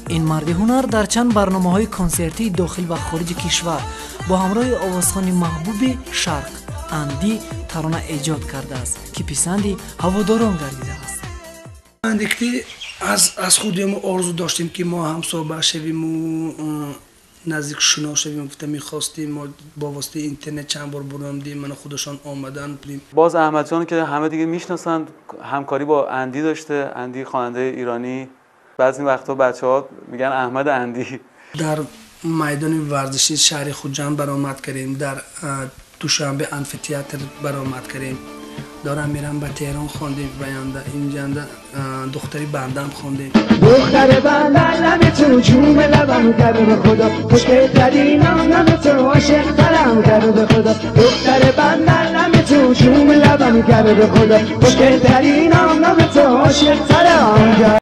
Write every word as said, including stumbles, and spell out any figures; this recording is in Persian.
این مرد هنر در چند برنامه‌های کنسرتی داخل و خارج کشور با همراه آوازخوان محبوب شرق اندی ترانه ایجاد کرده است که پسند هواداران گردیده است. اندیکتی از از خودمون آرزو داشتیم که ما هم صحبت شویم و نزدیک شنا شویم. گفتم می‌خواستیم ما با واسطه اینترنت چند بار برآمدیم، من خودشان آمدن. باز احمد جان که همه دیگه میشناسند همکاری با اندی داشته. اندی خواننده ایرانی، بعضی وقتا بچه‌ها میگن احمد اندی. در میدان ورزشی شهر خوجند برآمد کردیم، در دوشنبه آمفی‌تئاتر برآمد کردیم، دارم میرم به تهران خواندیم، بیانده اینجا دختری بندم خواندیم. دختر بندم نمی تو جوم لبم کرده به خدا، خوشگل ترین نام تو عاشق ترم کرده به خدا. دختر بندم نمی تو جوم لبم کرده به خدا، خوشگل ترین نام تو عاشق ترم.